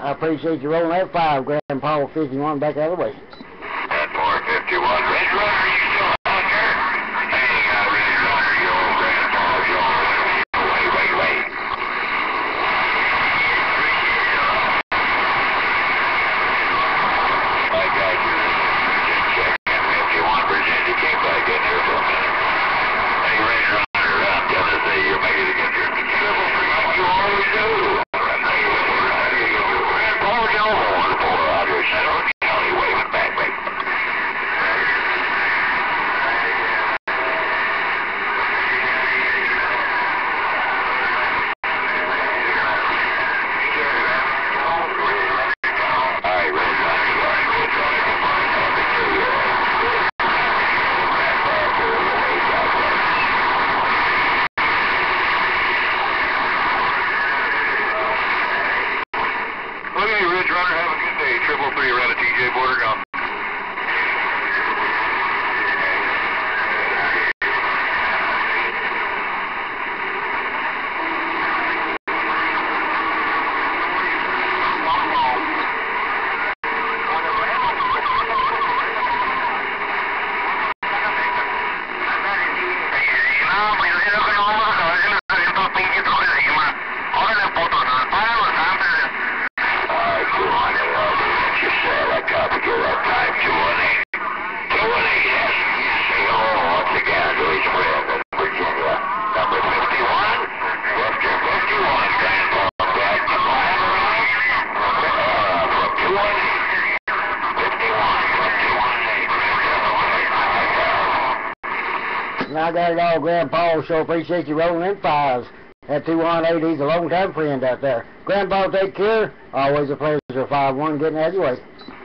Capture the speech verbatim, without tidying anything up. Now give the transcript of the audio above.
I appreciate you rolling that five, Grandpa fifty-one back out of the way. That four fifty-one, Red Runner, you still on there? Hey, uh, Red Runner, you old Grandpa, you old. Wait, wait, wait. I got you. Just checking fifty-one percent. You came back in there for a minute. Hey, Red Runner, I'm gonna say you made it again. You're triple three, like you always do. Triple three around the T J border, gone. And I got it all, Grandpa, so appreciate you rolling in fives. That two one eight, he's a long-time friend out there. Grandpa, take care. Always a pleasure, five one, getting out of your way.